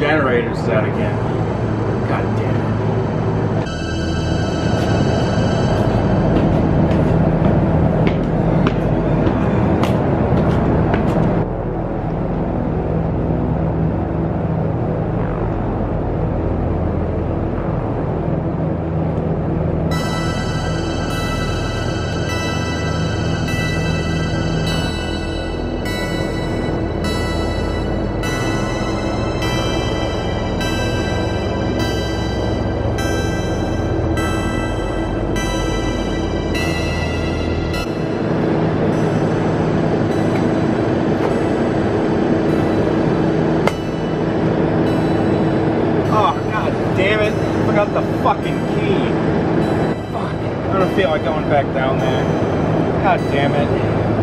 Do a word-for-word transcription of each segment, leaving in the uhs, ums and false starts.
generator's set again. God damn it. The fucking key. Fuck. I don't feel like going back down there. God damn it.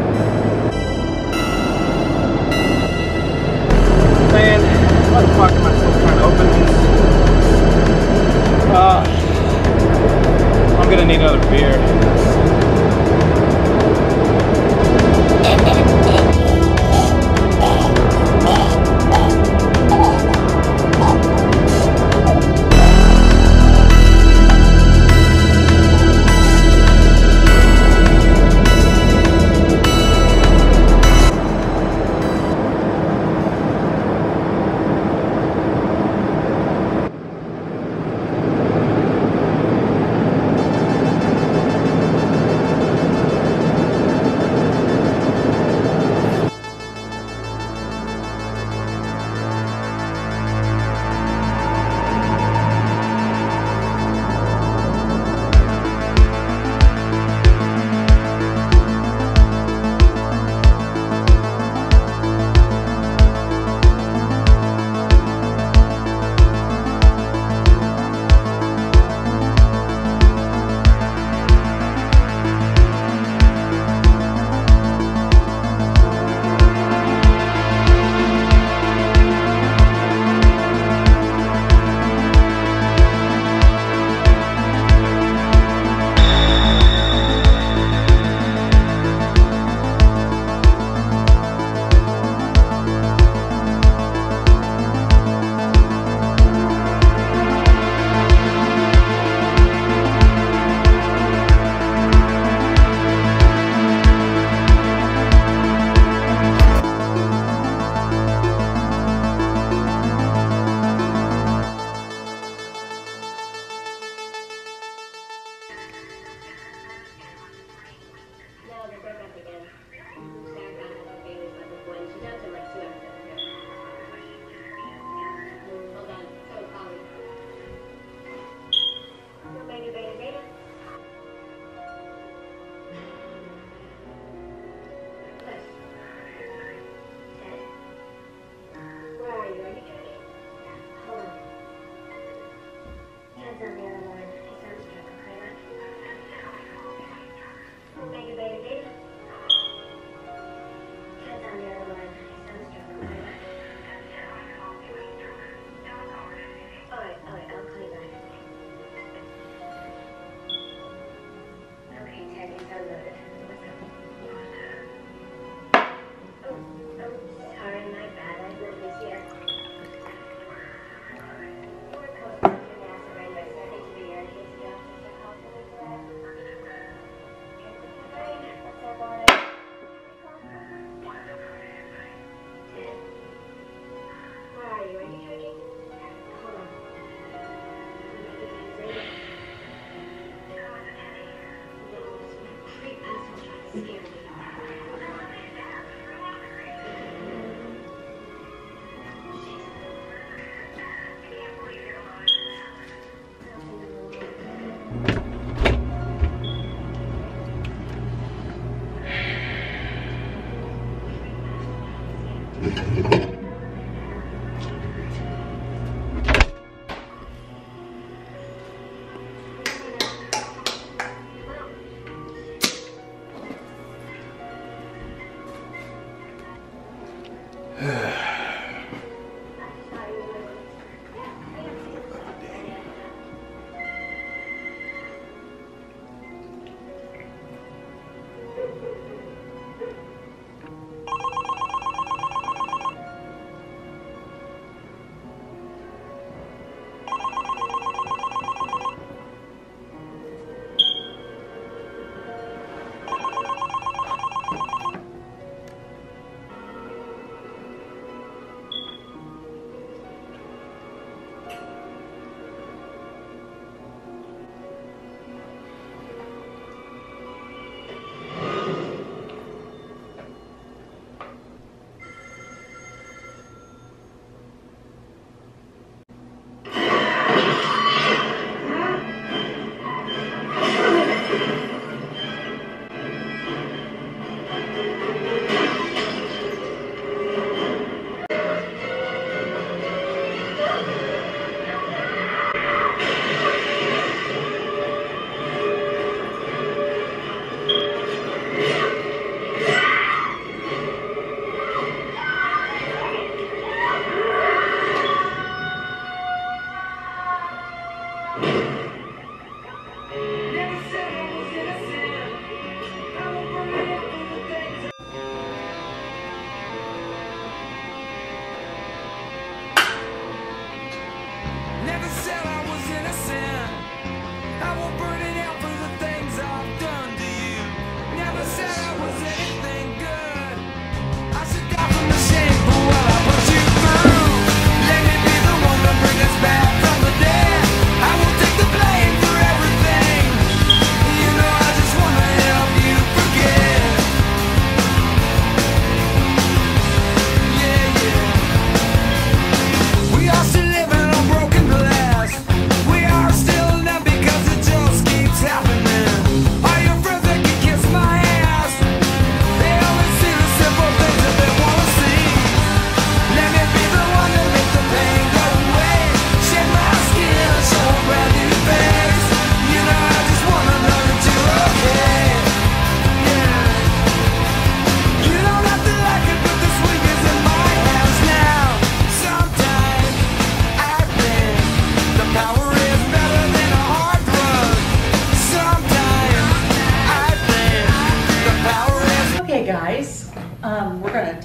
Man, why the fuck am I still trying to open this? Uh, I'm gonna need another beer.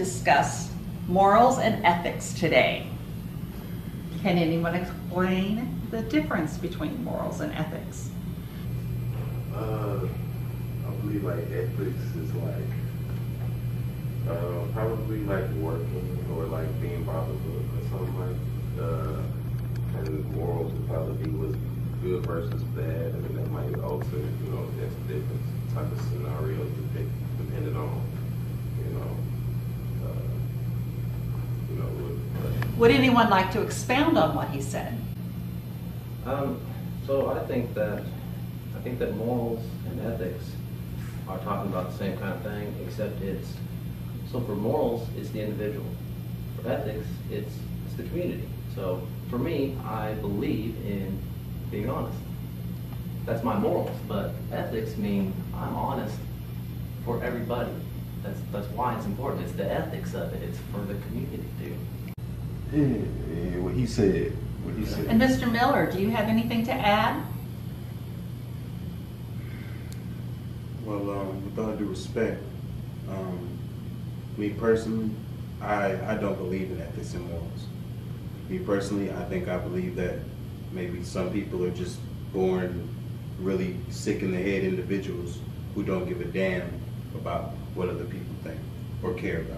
discuss morals and ethics today. Can anyone explain the difference between morals and ethics? Uh, I believe like ethics is like uh, probably like working or like being bothered or something like. Uh, and morals would probably be what's good versus bad. I mean that might alter, you know, that's different type of scenarios depending on, you know, uh, you know. What, Would anyone like to expound on what he said? Um, so I think that I think that morals and ethics are talking about the same kind of thing, except it's so for morals it's the individual. For ethics, it's it's the community. So for me, I believe in being honest. That's my morals, but ethics mean I'm honest for everybody. That's that's why it's important. It's the ethics of it. It's for the community too. yeah, yeah, what he said. What he said. And Mister Miller, do you have anything to add? Well, um, with all due respect, um, me personally, I, I don't believe in ethics and morals. Me personally, I think I believe that maybe some people are just born really sick in the head individuals who don't give a damn about what other people think or care about.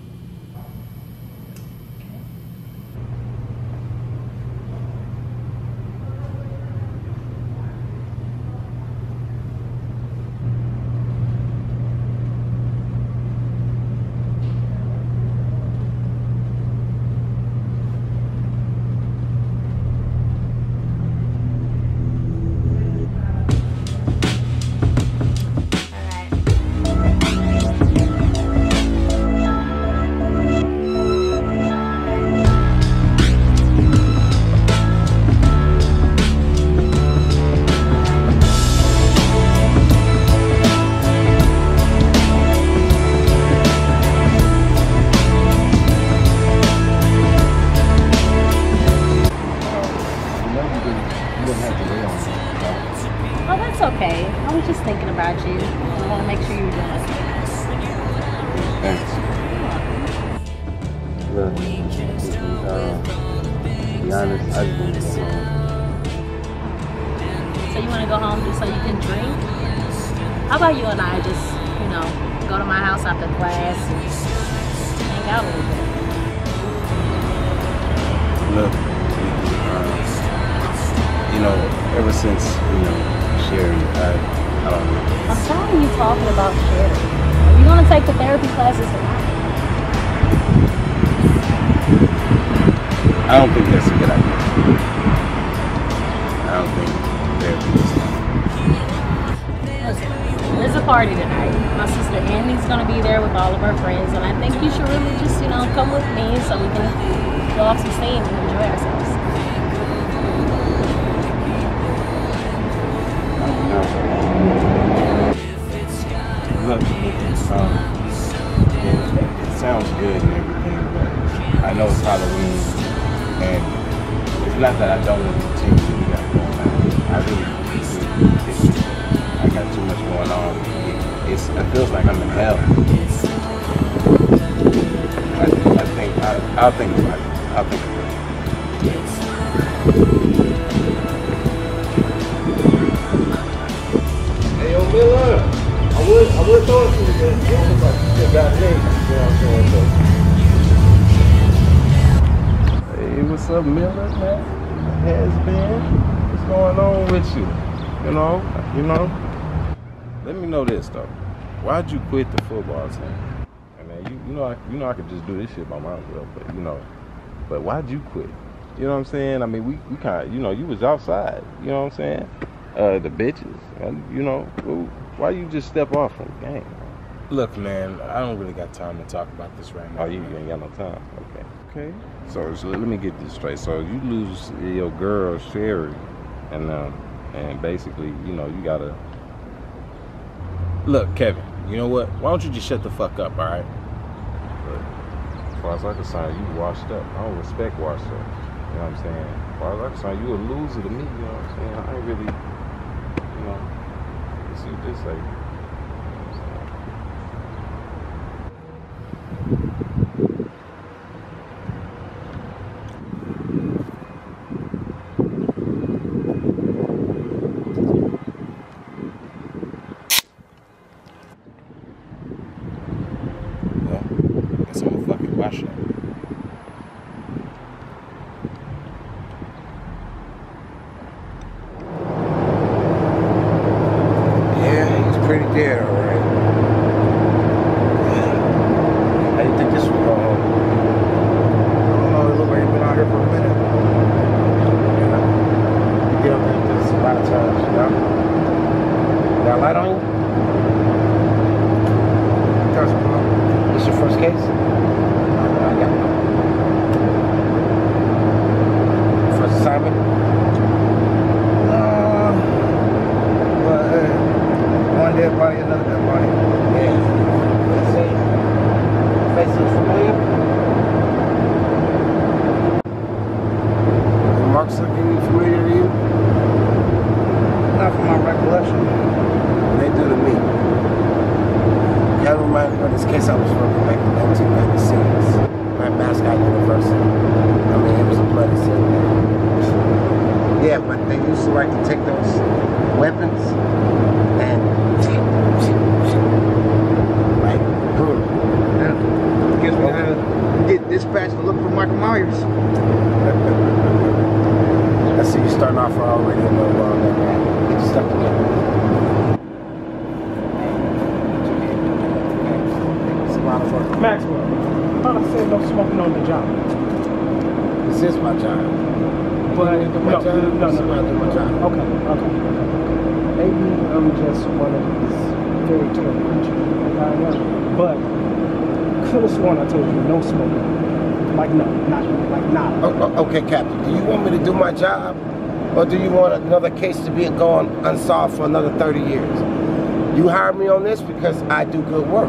Oh, that's okay. I was just thinking about you. I want to make sure you were doing okay. Thanks. Look, uh, to be honest, I just want to go home. So you want to go home just so you can drink? How about you and I just, you know, go to my house after class and hang out a little bit? Look, uh, you know, ever since, you know, sharing, I, I don't know. I'm tired of you talking about sharing. Are you going to take the therapy classes or not? I don't think that's a good idea. I don't think therapy is Listen, there's a party tonight. My sister Annie's going to be there with all of her friends, and I think you should really just, you know, come with me so we can go off some steam and enjoy ourselves. Look, um, it, it sounds good and everything, but I know it's Halloween, and it's not that I don't want to continue to do that going on. I really, it's, I got too much going on. It, it's, it feels like I'm in hell. I, I think, I, I'll think about it. I'll think about it. Hey, yo, Miller. I would, I would throw it to you, but you don't look like you still got me. You know what I'm saying? Hey, what's up, Miller, man? Has been. What's going on with you? You know, you know. Let me know this though. Why'd you quit the football team? I mean, you, you know, I, you know, I could just do this shit by myself, but you know, but why'd you quit? You know what I'm saying? I mean, we, we kind of, you know, you was outside. You know what I'm saying? Uh, the bitches, you know. Why you just step off from the game? Look, man, I don't really got time to talk about this right now. Oh, you ain't got no time. Okay. Okay. So, so let me get this straight. So you lose your girl Sherry, and um, and basically, you know, you gotta. Look, Kevin. You know what? Why don't you just shut the fuck up, all right? But as far as I'm concerned, you washed up. I don't respect washed up. You know what I'm saying? As far as I'm concerned, you a loser to me. You know what I'm saying? I ain't really, you know. See what they say. You know what I'm saying? that on you? That's cool. This your first case? I got it. First assignment? Uh, well, hey, one dead body, another dead body. Yeah. Let's see. Face looks familiar. The marks looking familiar to you? Not from my recollection. They do to me. Kind of reminds me of this case I was working back in nineteen ninety-six. At Mascot University. I mean, it was a bloody scene there. Yeah, but they used to like to take those weapons and like boom. Yeah. Guess we gotta get dispatched to look for Michael Myers. I see you starting off already a little long there, man. Get your stuff together. It's a lot of work. Maxwell, I thought I said no smoking on the job. This is my job. But You do my no, job? no, no, This is no. how I do my job. Okay, okay. Maybe I'm just one of these fairy tale creatures. Like I am. But could have sworn I told you no smoking. Like no, not like not. Oh, oh, okay, Captain. Do you want me to do my job, or do you want another case to be going unsolved for another thirty years? You hired me on this because I do good work.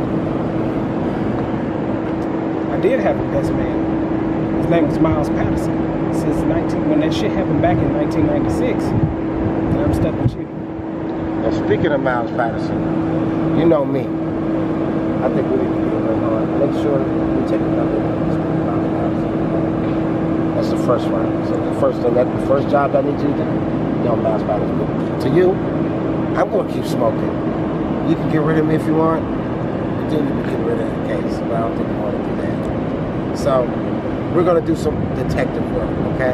I did have a best man. His name was Miles Patterson. Since nineteen when that shit happened back in nineteen ninety-six, and I'm stuck with you. Now, speaking of Miles Patterson, you know me. I think we need to get it on. Make sure we take another one. That's the first one. So the first thing, that the first job I need you to do, you know, Miles Patterson. To you, I'm gonna keep smoking. You can get rid of me if you want, but then you can get rid of the case. But I don't think you want to do that. So we're gonna do some detective work, okay?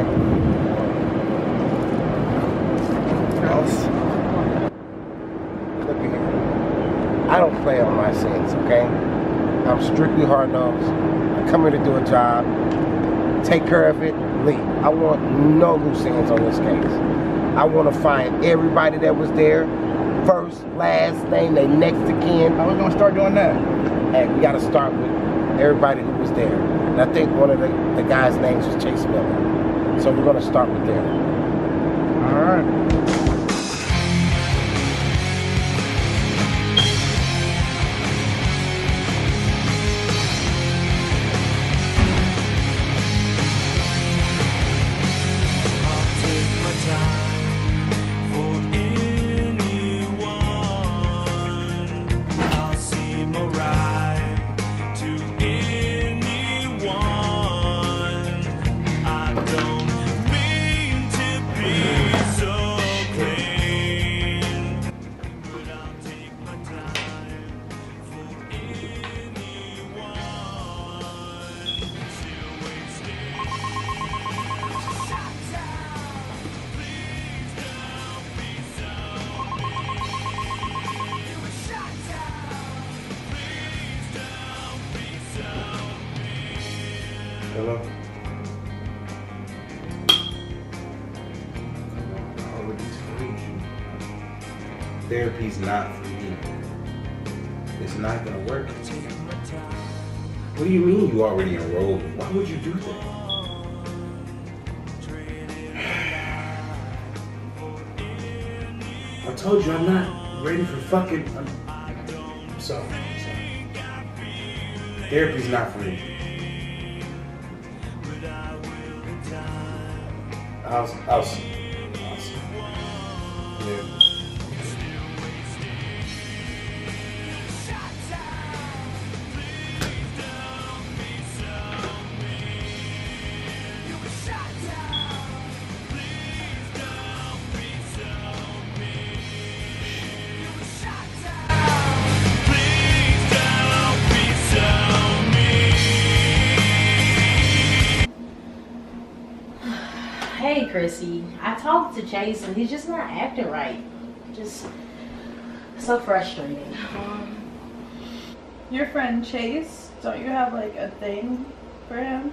Else. Look at here. I don't play on my sins, okay? I'm strictly hard-nosed. I come here to do a job, take care of it, leave. I want no loose ends on this case. I want to find everybody that was there, first, last name, they next to kin. How are we gonna start doing that? And we got to start with everybody who was there. And I think one of the, the guys' names was Chase Miller. So we're going to start with them. All right. Hello? I already told you. Therapy's not for me. It's not gonna work. What do you mean you already enrolled? Why would you do that? I told you I'm not ready for fucking. I'm, I'm sorry. I'm sorry. Therapy's not for me. I'll, I'll see. I'll see. Yeah. Hey, Chrissy. I talked to Chase and he's just not acting right. Just so frustrating. Um, your friend Chase, don't you have like a thing for him?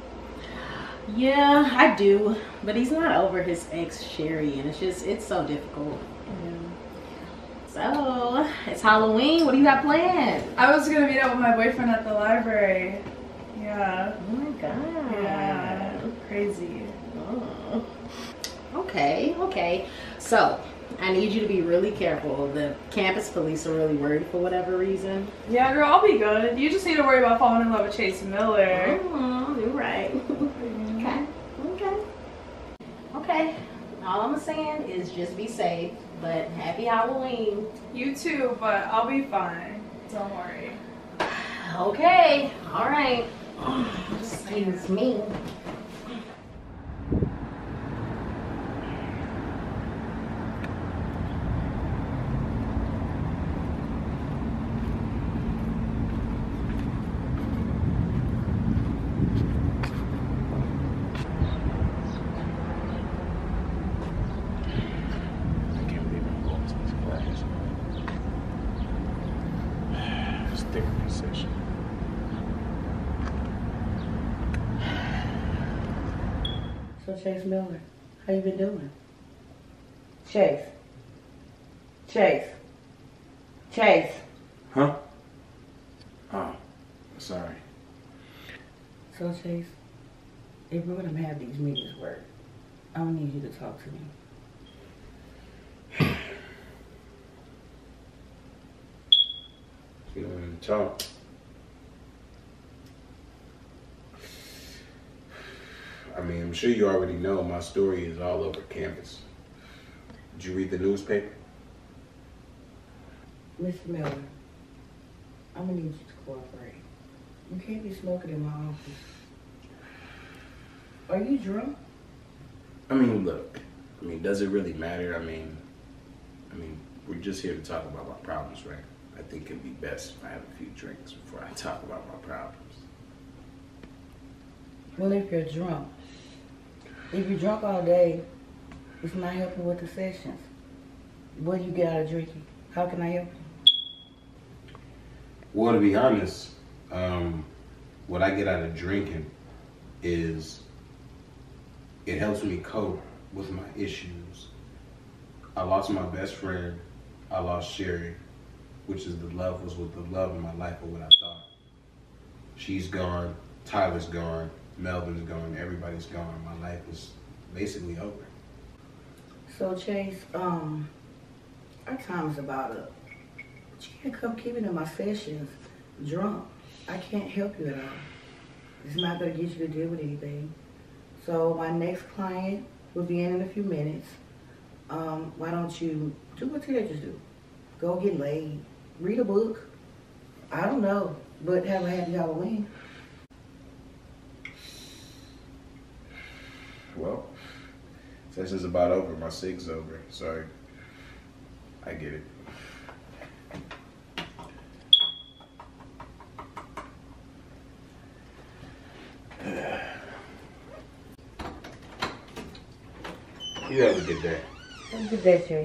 Yeah, I do. But he's not over his ex Sherry, and it's just, it's so difficult. Yeah. So, it's Halloween. What do you got planned? I was gonna meet up with my boyfriend at the library. Yeah. Oh my god. Yeah. Crazy. Oh. Okay, okay. So, I need you to be really careful. The campus police are really worried for whatever reason. Yeah, girl, I'll be good. You just need to worry about falling in love with Chase Miller. Oh, you're right. Okay, okay. Okay. All I'm saying is just be safe, but happy Halloween. You too, but I'll be fine. Don't worry. Okay, all right. Excuse me. So Chase Miller, how you been doing? Chase. Chase. Chase. Huh? Oh, sorry. So Chase, if we're gonna have these meetings work, I don't need you to talk to me. You don't want to talk. I mean, I'm sure you already know my story is all over campus. Did you read the newspaper? Mister Miller, I'm gonna need you to cooperate. You can't be smoking in my office. Are you drunk? I mean, look. I mean, does it really matter? I mean, I mean, we're just here to talk about my problems, right? I think it'd be best if I have a few drinks before I talk about my problems. Well, if you're drunk, if you're drunk all day, it's not helping with the sessions. What do you get out of drinking? How can I help you? Well, to be honest, um, what I get out of drinking is it helps me cope with my issues. I lost my best friend. I lost Sherry, which is the love was with the love of my life, or what I thought. She's gone. Tyler's gone. Melvin's gone. Everybody's gone. My life is basically over. So Chase, um, our time is about up. But you can't come keeping in my sessions drunk. I can't help you at all. It's not gonna get you to deal with anything. So my next client will be in in a few minutes. Um, why don't you do what teenagers do? Go get laid. Read a book. I don't know, but have a happy Halloween. Well, session's about over. My sig's over. Sorry. I get it. You have a good day. Have a good day, Chase.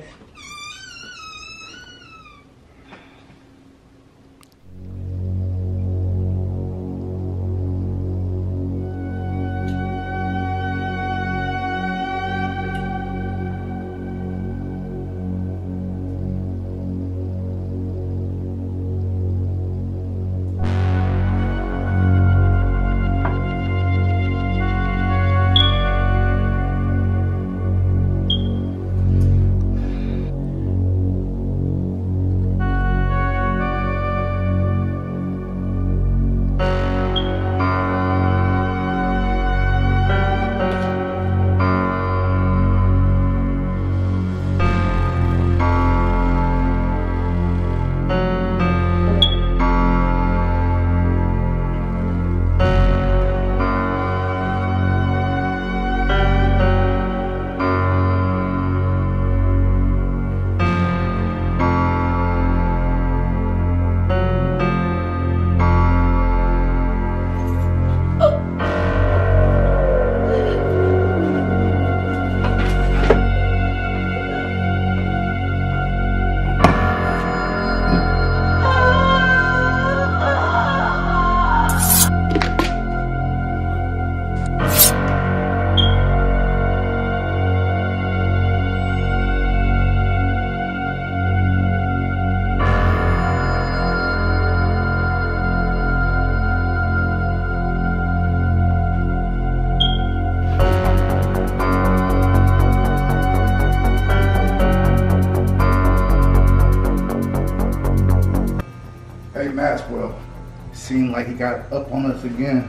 Maxwell. Seemed like he got up on us again.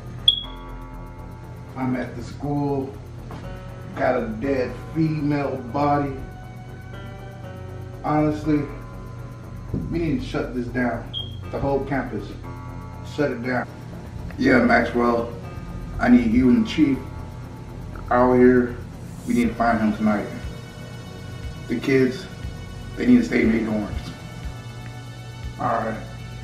I'm at the school, got a dead female body. Honestly, we need to shut this down. The whole campus, shut it down. Yeah, Maxwell, I need you and the chief out here. We need to find him tonight. The kids, they need to stay in their dorms. All right.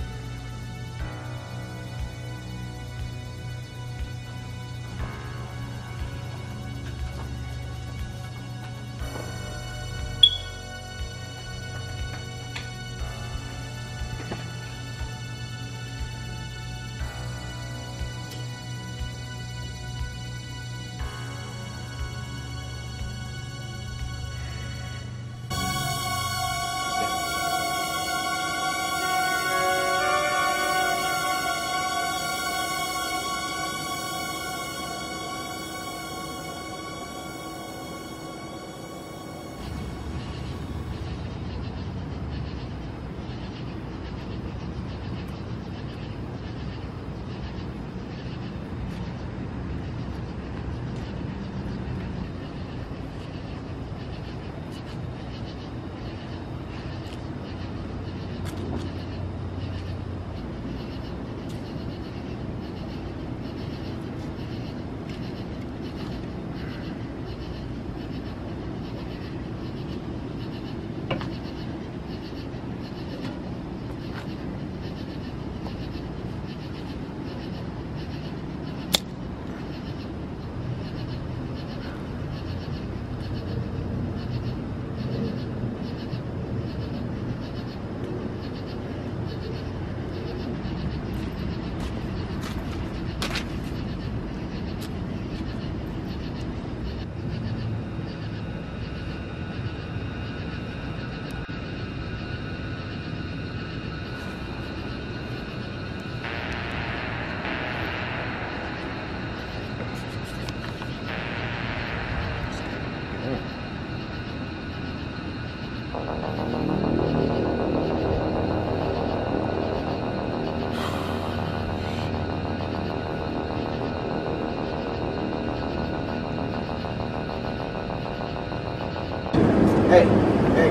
Hey, hey,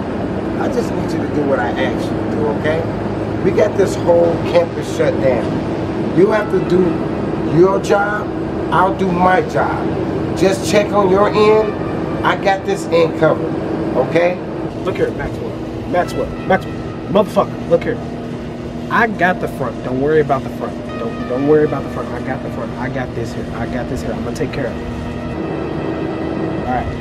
I just need you to do what I asked you to do, okay? We got this whole campus shut down. You have to do your job, I'll do my job. Just check on your end, I got this end covered, okay? Look here, Maxwell. Maxwell, Maxwell, motherfucker, look here. I got the front, don't worry about the front. Don't, don't worry about the front, I got the front. I got this here, I got this here, I'm gonna take care of it. All right.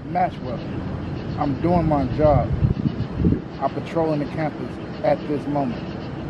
Maxwell. I'm doing my job. I'm patrolling the campus at this moment.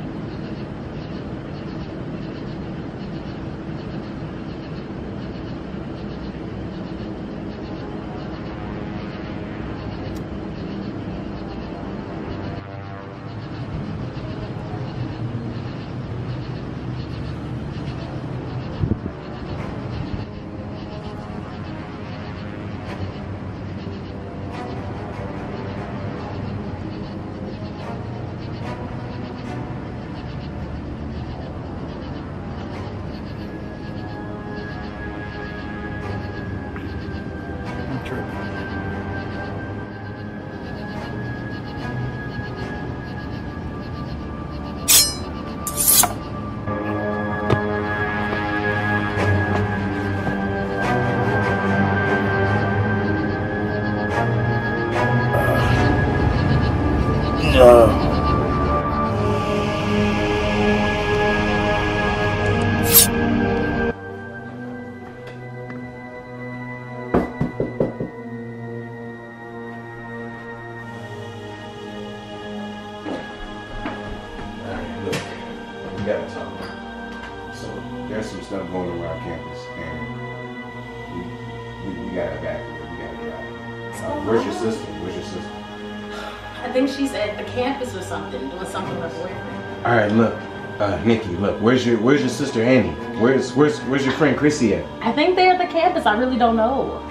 Where's your sister? Where's your sister? I think she's at the campus or something, doing something with her boyfriend. All right, look, uh, Nicki, look, where's your where's your sister Annie? Where's where's where's your friend Chrissy at? I think they're at the campus. I really don't know.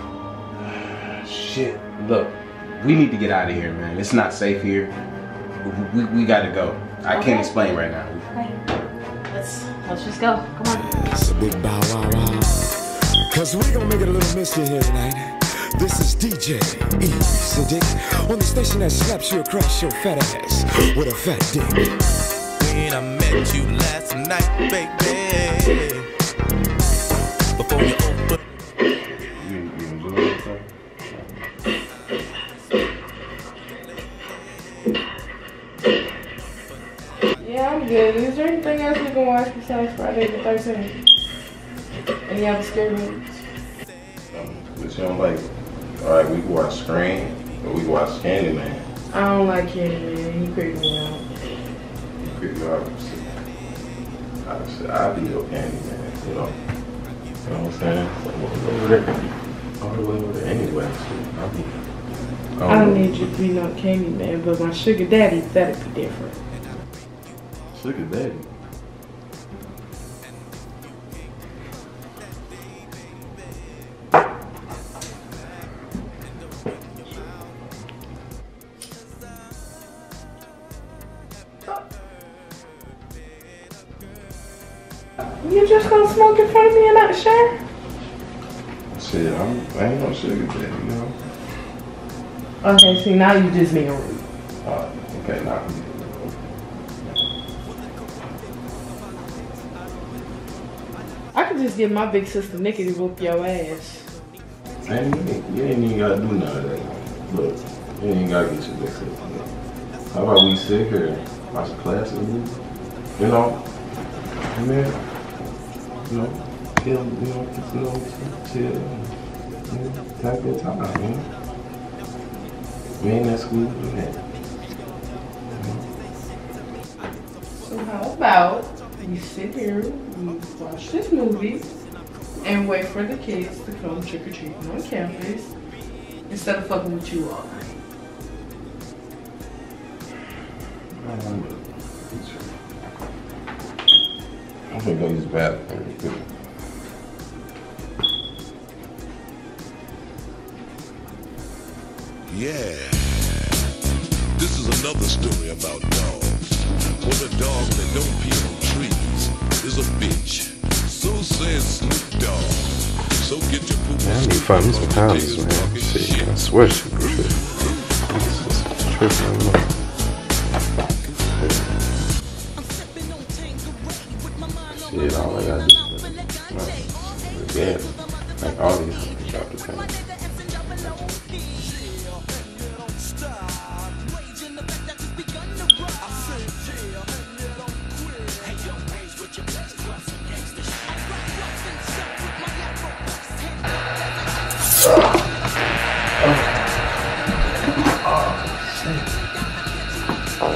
Shit, look, we need to get out of here, man. It's not safe here. We we, we gotta go. I Okay. can't explain right now. Okay. Let's let's just go. Come on. It's a big bow wow wow. Cause we gonna make it a little misty here tonight. This is D J E Siddick on the station that slaps you across your fat ass with a fat dick. When I met you last night, baby, before you open. You, you enjoy yourself? Yeah, I'm good. Is there anything else we can watch besides Friday the thirteenth? Any other scary movies? But you don't like, all right, we can watch Scream, or we can watch Candyman. I don't like Candyman. He creeped me out. You creep you out. I said, I'll be your Candyman, you know. You know what I'm saying? Over there. All the way over there anyway. So I'll be, I don't need you to be no Candyman, but my sugar daddy, that'd be different. Sugar daddy. You just gonna smoke in front of me and not share? Shit, I'm, I ain't no sugar daddy, you know. Okay, see, now you just being rude. Uh, okay, now. I could just get my big sister Nicki to whoop your ass. Man, you ain't, you ain't even gotta do none of that. Look, you ain't gotta get your big sister. How about we sit here and watch a classic movie? You know? And then, you know, chill, you know, just, you know, chill, and, you know, have a good time, you know? We ain't at school doing that. So how about we sit here, we watch this movie, and wait for the kids to come trick-or-treating on campus, instead of fucking with you all night. I'm gonna go use the bathroom really quick. Yeah, this is another story about dogs. Well, a dog that don't pee on trees is a bitch. So says Snoop Dogg. So get your poop. Man, I need to find me some houses, man. Shit, I swear she good. This is tripping. Shit, all I gotta do is again, like all these things drop the same.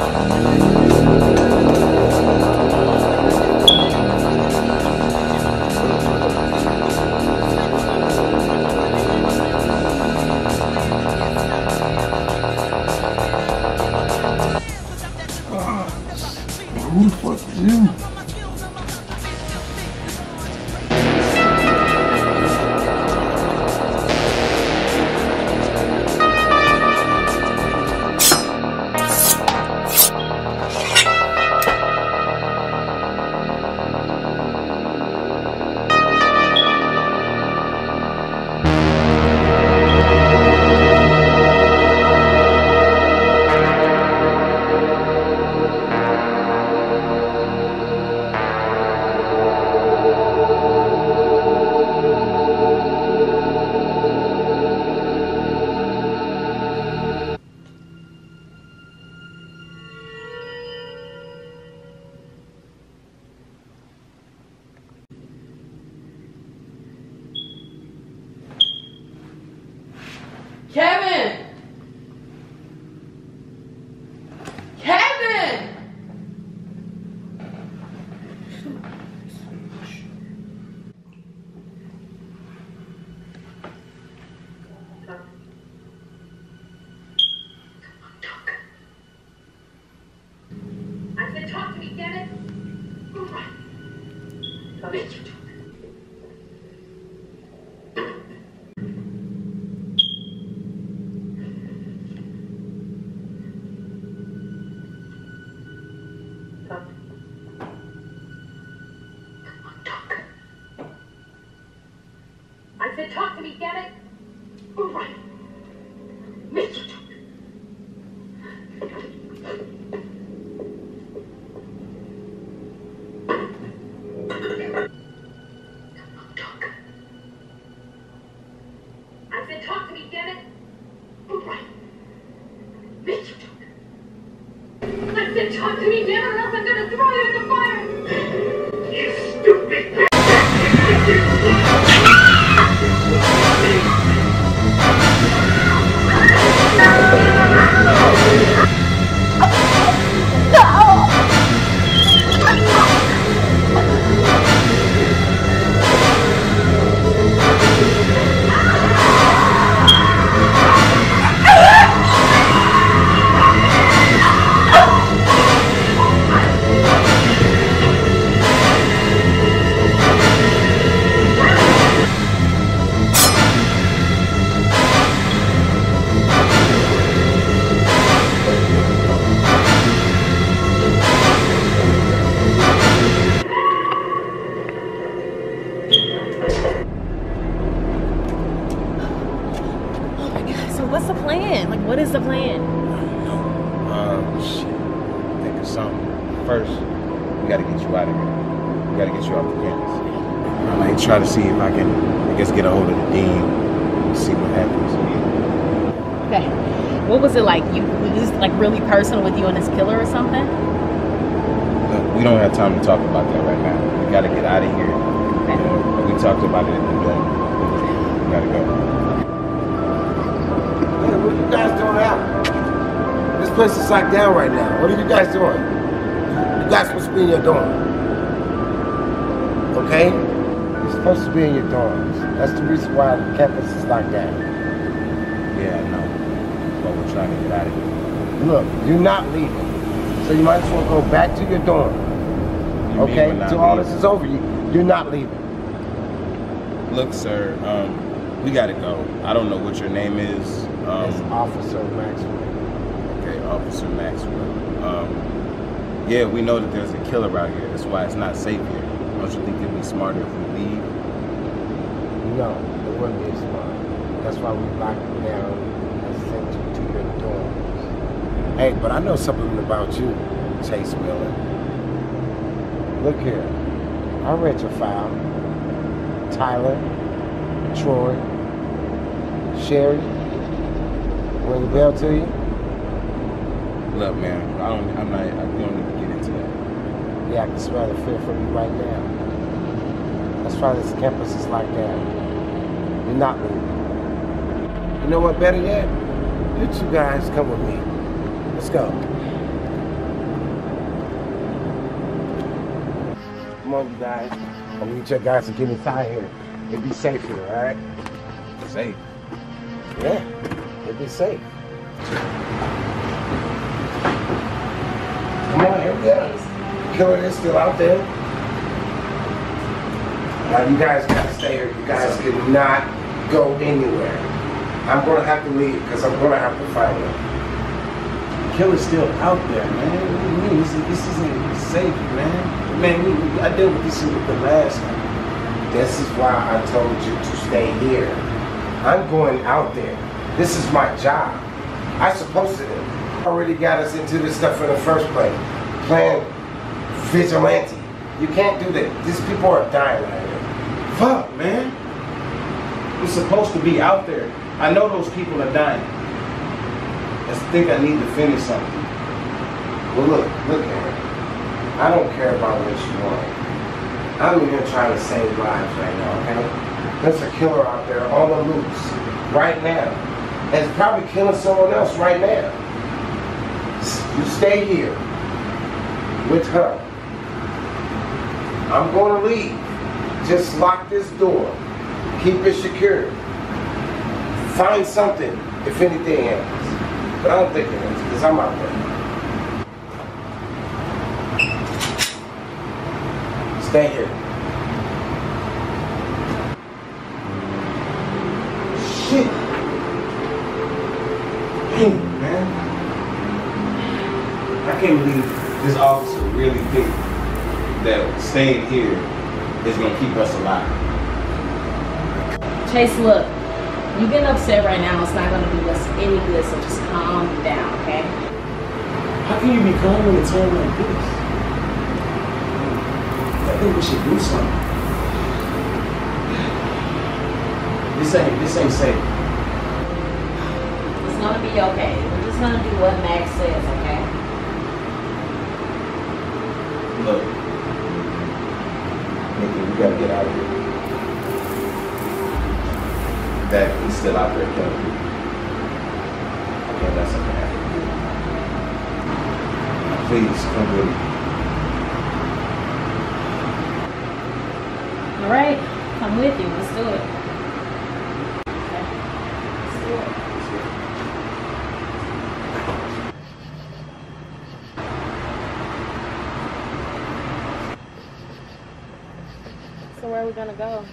Who the fuck is you? Kevin! Kevin! I said talk to me, damn it! All right. Bitch, you talk. I said talk to me, damn it! All right. Make you talk. I said talk to me, damn it! All right. Make you talk. I said talk to me, damn it, or else I'm gonna throw you in the fire! You stupid bitch! What's the plan? Like, what is the plan? Um, shit. Think of something. First, we gotta get you out of here. We gotta get you off the campus. I might try to see if I can, I guess, get a hold of the dean and see what happens. Okay. What was it like? You was this like really personal with you and this killer or something? Look, we don't have time to talk about that right now. We gotta get out of here. Okay. You know, we talked about it at the door. We gotta go. What are you guys doing out? This place is locked down right now. What are you guys doing? You guys supposed to be in your dorm. Okay? You're supposed to be in your dorms. That's the reason why the campus is locked down. Yeah, I know. That's why we're trying to get out of here. Look, you're not leaving. So you might as well go back to your dorm. You okay? Until all this is over, you, you're not leaving. Look, sir, um, we gotta go. I don't know what your name is. Um, it's Officer Maxwell. Okay, Officer Maxwell. Um, yeah, we know that there's a killer out here. That's why it's not safe here. Don't you think it'd be smarter if we leave? No, it wouldn't be smart. That's why we locked you down and sent you to your dorms. Hey, but I know something about you, Chase Miller. Look here. I read your file. Tyler, Troy, Sherry. Ring a bell to you? Look, man, I don't. I'm not. I don't need to get into that. Yeah, I can smell the fear from you right now. That's why this campus is locked down. You're not moving. You know what? Better yet, you two guys come with me. Let's go. Come on, you guys. I need you guys to get inside here. It'd be safe here, all right? Safe? Yeah, it'd be safe. Come on, here we go. Killer is still out there. Now, you guys gotta stay here. You guys cannot go anywhere. I'm gonna have to leave because I'm gonna have to find him. Killer's still out there, man. What do you mean? This, is, this isn't safe, man. Man, we, we, I dealt with this shit with the last one. This is why I told you to stay here. I'm going out there. This is my job. I'm supposed to do. Already got us into this stuff in the first place. Playing vigilante. You can't do that. These people are dying out here. Fuck, man. We're supposed to be out there. I know those people are dying. I think I need to finish something. Well, look, look at it. I don't care about what you want. I'm in here trying to save lives right now, okay? There's a killer out there on the loose right now. That's probably killing someone else right now. You stay here with her. I'm going to leave. Just lock this door. Keep it secure. Find something if anything happens. But I don't think it is, because I'm out there. Stay here. Shit. Damn, man. I can't believe this officer really think that staying here is gonna keep us alive. Chase, look, you getting upset right now. It's not gonna do us any good, so just calm down, okay? How can you be calm in a time like this? I think we should do something. This ain't, this ain't safe. It's gonna be okay. We're just gonna do what Max says, okay? Look, Nicki, we gotta get out of here. That he's still out there killing people. Okay, that's something happen. Please come with me. All right, I'm with you. Let's do it. Okay. Let's do it. So where are we gonna go?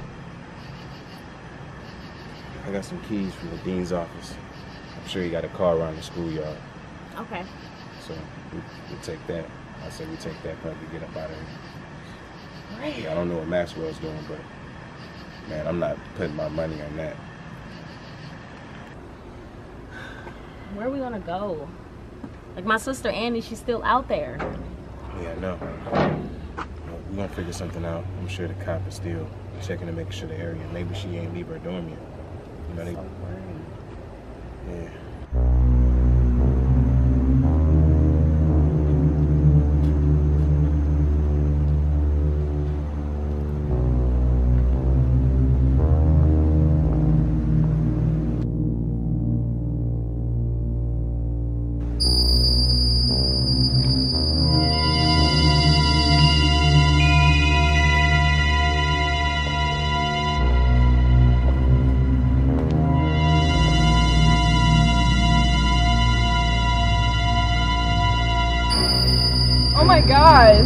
I got some keys from the dean's office. I'm sure he got a car around the schoolyard. Okay. So we, we take that. I say we take that, probably get up out of here. Great. I don't know what Maxwell's doing, but man, I'm not putting my money on that. Where are we gonna go? Like my sister Annie, she's still out there. Yeah, no. We're gonna figure something out. I'm sure the cop is still checking to make sure the area. Maybe she ain't leave her dorm yet. You know, they, so worried. Yeah. Oh my god.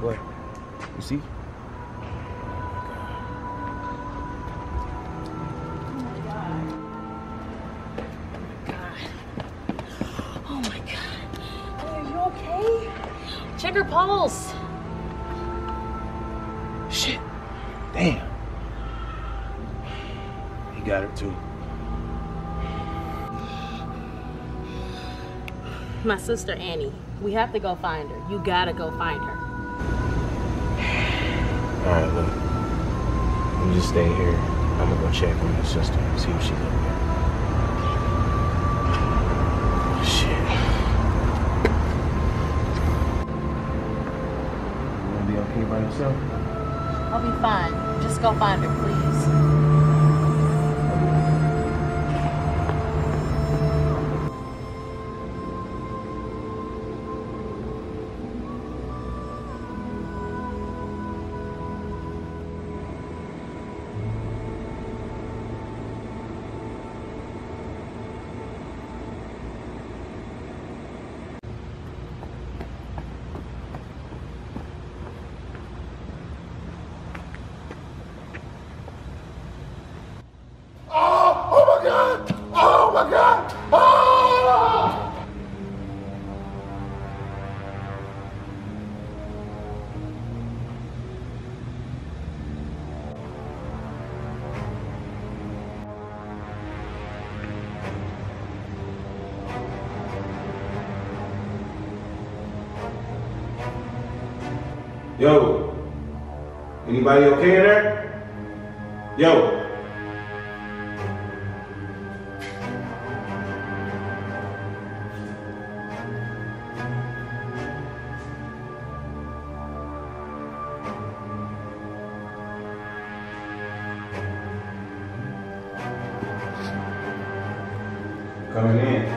What? You see? Oh my God. Are you okay? Check her pulse. Shit. Damn. He got her too. My sister Annie. We have to go find her. You gotta go find her. Alright, look. You just stay here. I'm gonna go check on your sister and see if she's okay. Shit. You wanna be okay by yourself? I'll be fine. Just go find her, please. Oh my God! Oh! Yo, anybody okay in there? Yo. Coming in.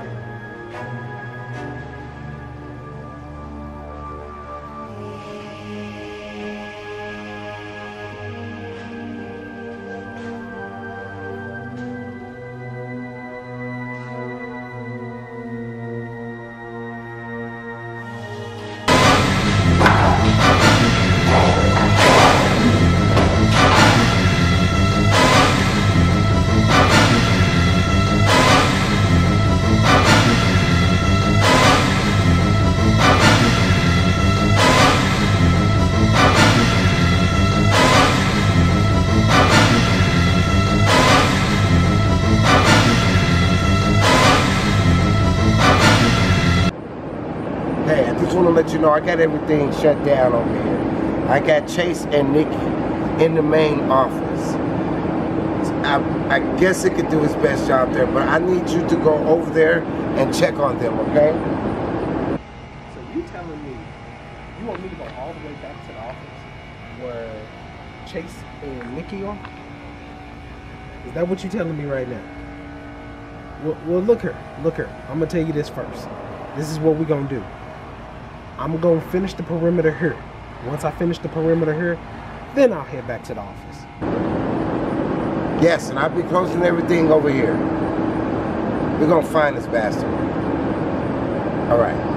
Let you know I got everything shut down over here. I got Chase and Nicki in the main office. I, I guess it could do its best job there, but I need you to go over there and check on them, okay? So you telling me you want me to go all the way back to the office where Chase and Nicki are? Is that what you telling me right now? Well, well look here, look here. I'm gonna tell you this first. This is what we gonna do. I'm going to finish the perimeter here. Once I finish the perimeter here, then I'll head back to the office. Yes, and I'll be closing everything over here. We're going to find this bastard. All right.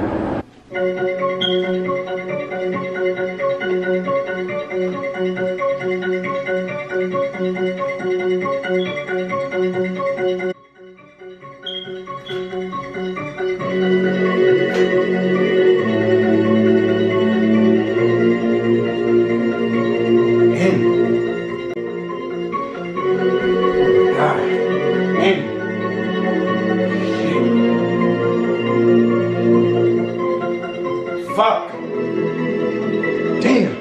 Fuck. Damn.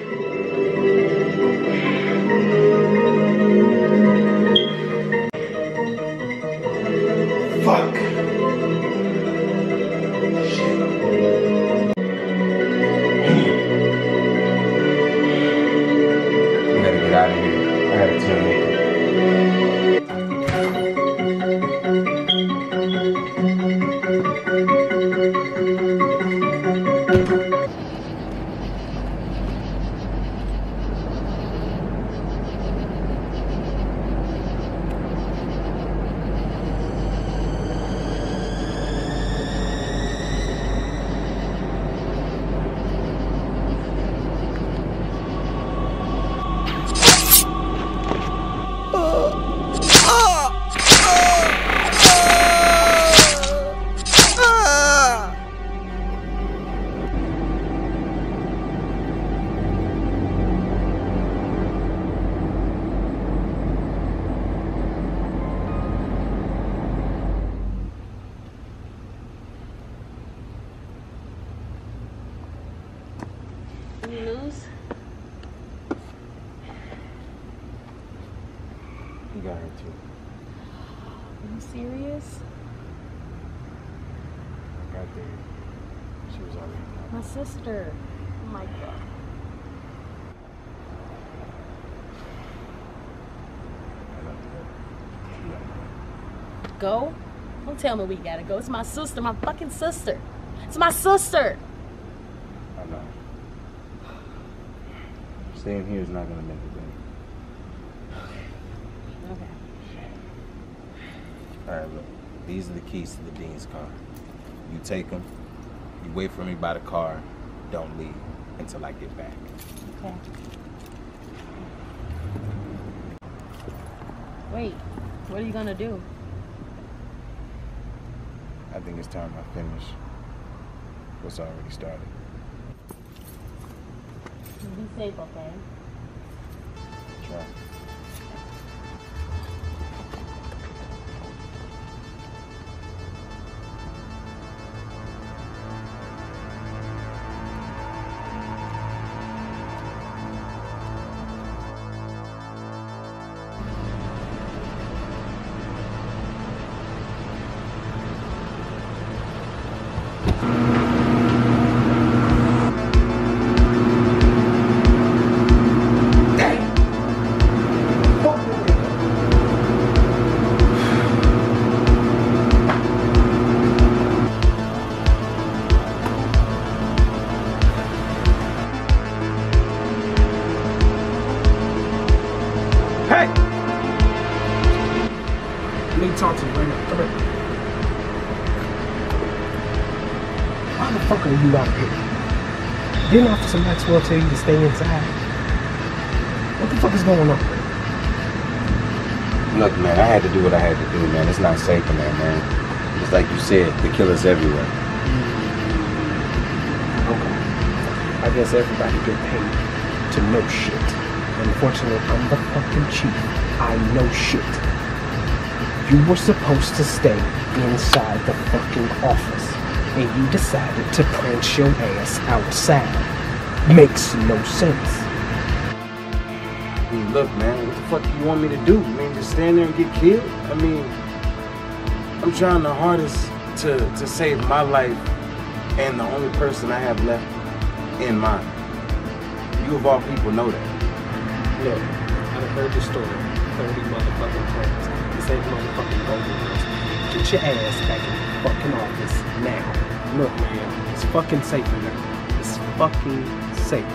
Fuck. Shit. We gotta get out of here. I gotta tell Nicki. Any news? He got her too. Are you serious? I got there. She was already gone. My sister. Oh my god. Go? Don't tell me we gotta go. It's my sister, my fucking sister. It's my sister. I know. Staying here is not gonna make it better. Okay. All right, look. These are the keys to the Dean's car. You take them. You wait for me by the car. Don't leave until I get back. Okay. Wait, what are you gonna do? I think it's time I finish what's already started. Be safe, okay? Try. Talk to you right now. Come here. Why the fuck are you out here? Didn't Officer Maxwell tell you to stay inside? What the fuck is going on? Look, man, I had to do what I had to do, man. It's not safe in there, man. Just like you said, the killer's everywhere. Okay. I guess everybody get paid to know shit. Unfortunately, I'm the fucking chief. I know shit. You were supposed to stay inside the fucking office, and you decided to prance your ass outside. Makes no sense. I mean, look, man, what the fuck do you want me to do? I mean, just stand there and get killed? I mean, I'm trying the hardest to, to save my life and the only person I have left in mind. You of all people know that. Look, I've heard your story thirty motherfucking times. This ain't motherfucking over. Get your ass back in the fucking office now. Look, man, it's fucking safe in there. It's fucking safe.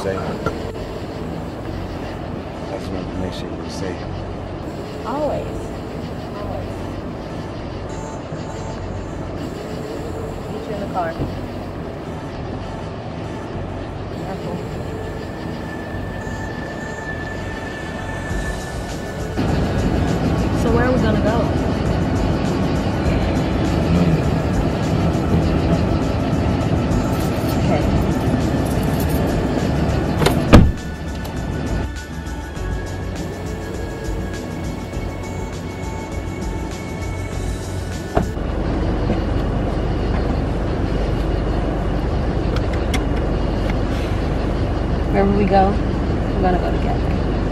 say. I just wanted to make sure you were safe. Always. Always. Meet you in the car. Careful. So where are we gonna go? Okay. Wherever we go, we're gonna go together.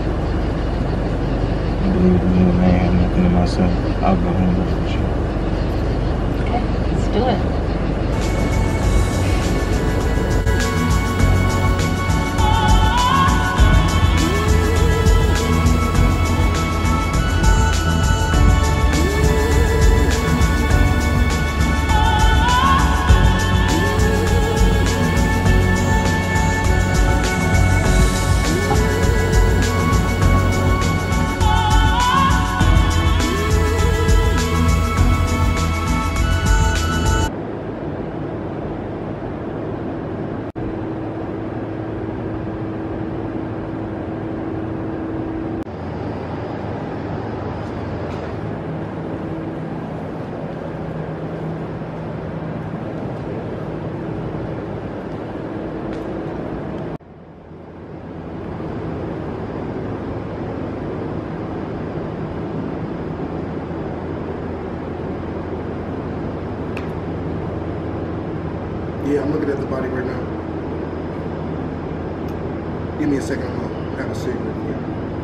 I believe in you, man. I have nothing in myself. I'll go home with you. Okay, let's do it. Yeah, I'm looking at the body right now. Give me a second, I'm gonna have a cigarette here.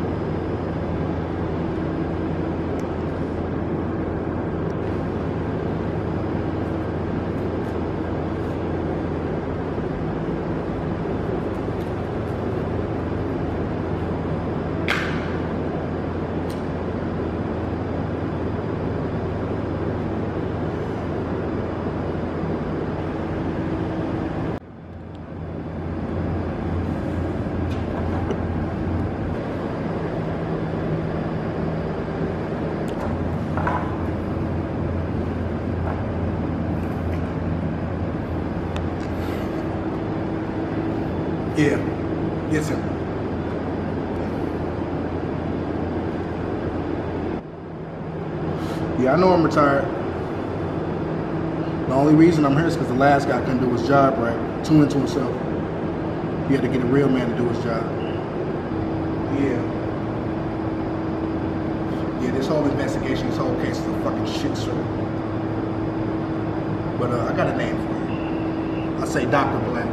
Yeah. Yes, sir. Yeah, I know I'm retired. The only reason I'm here is because the last guy couldn't do his job right. Too into himself. He had to get a real man to do his job. Yeah. Yeah, this whole investigation, this whole case is a fucking shit show. But uh, I got a name for you. I say Doctor Black.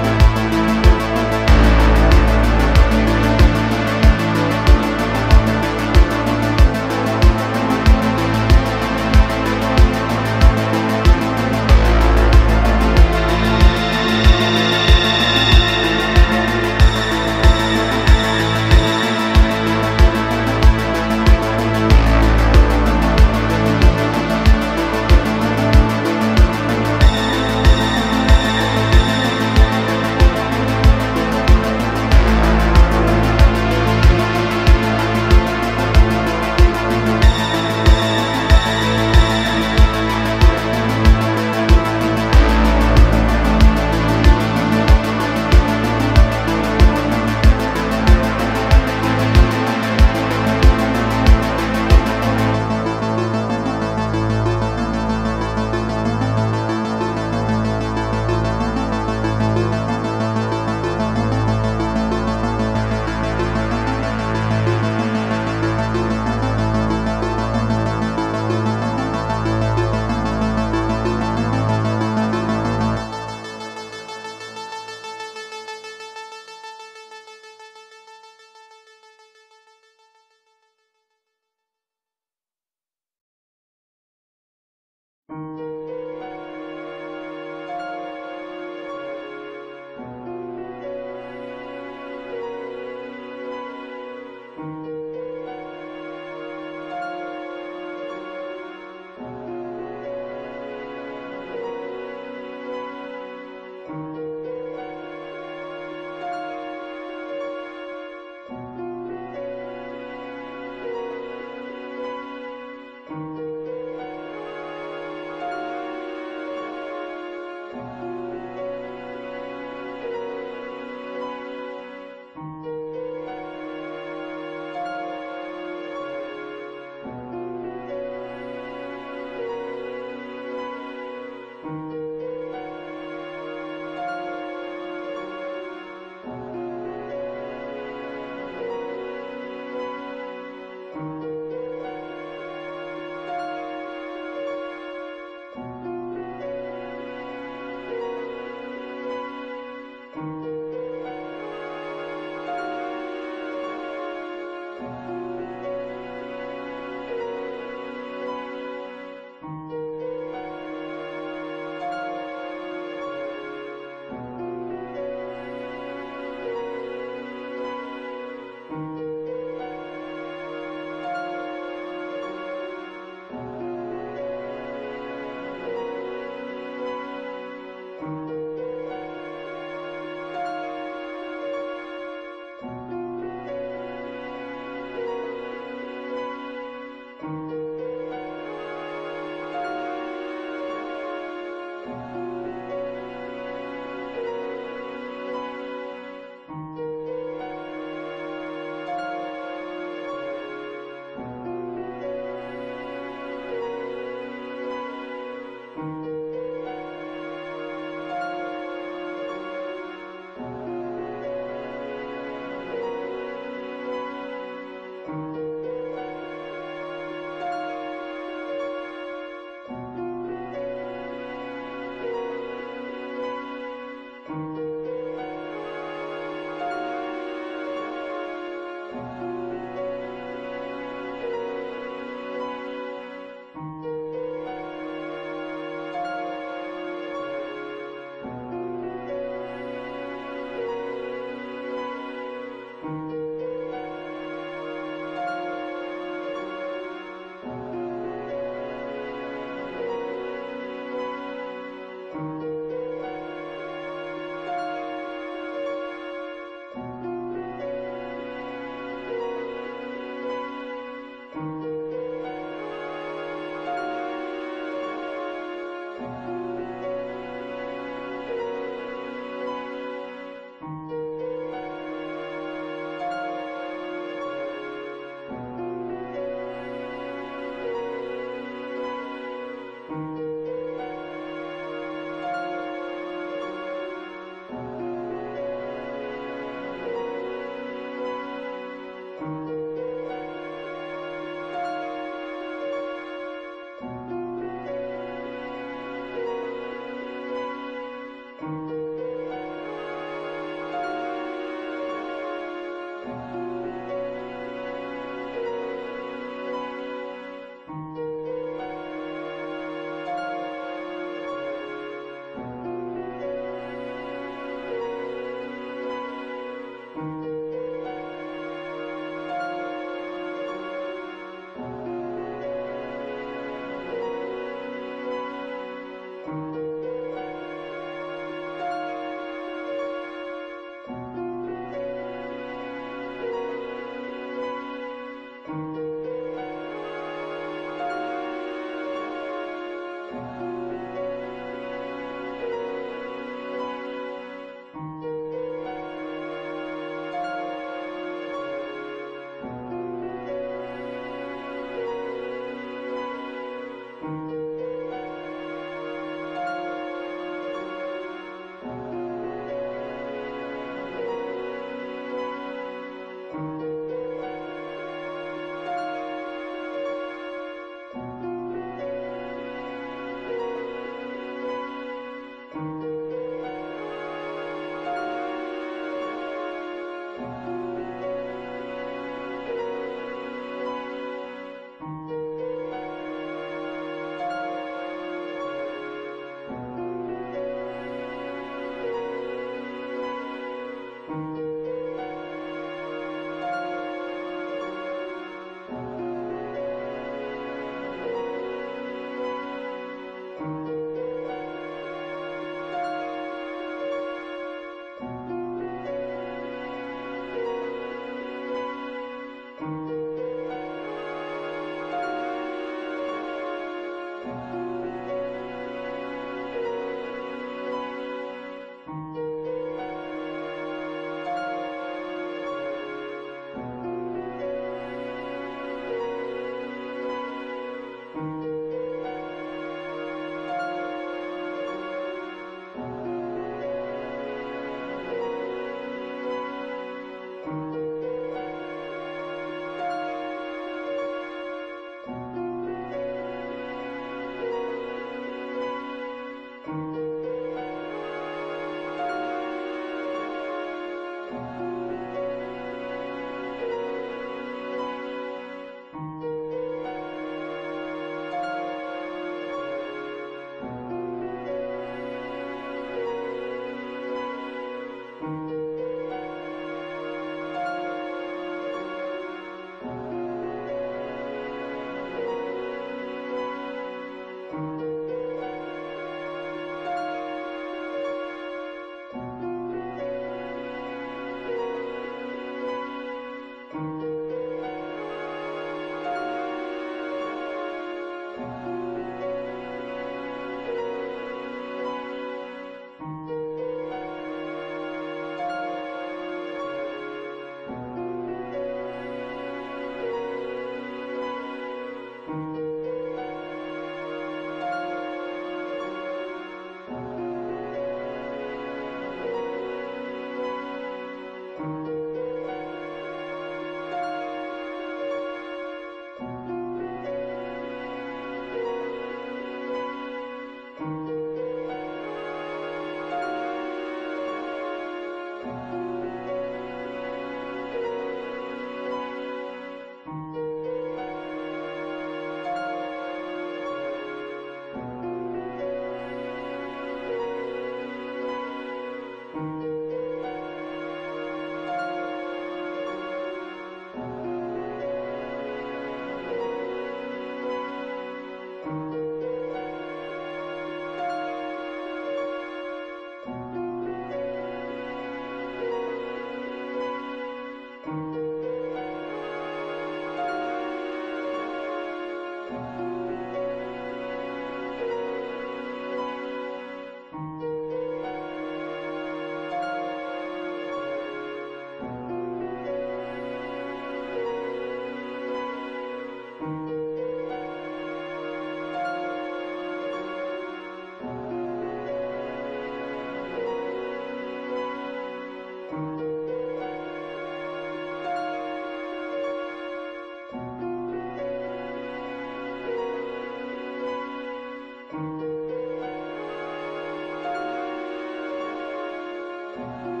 Thank you.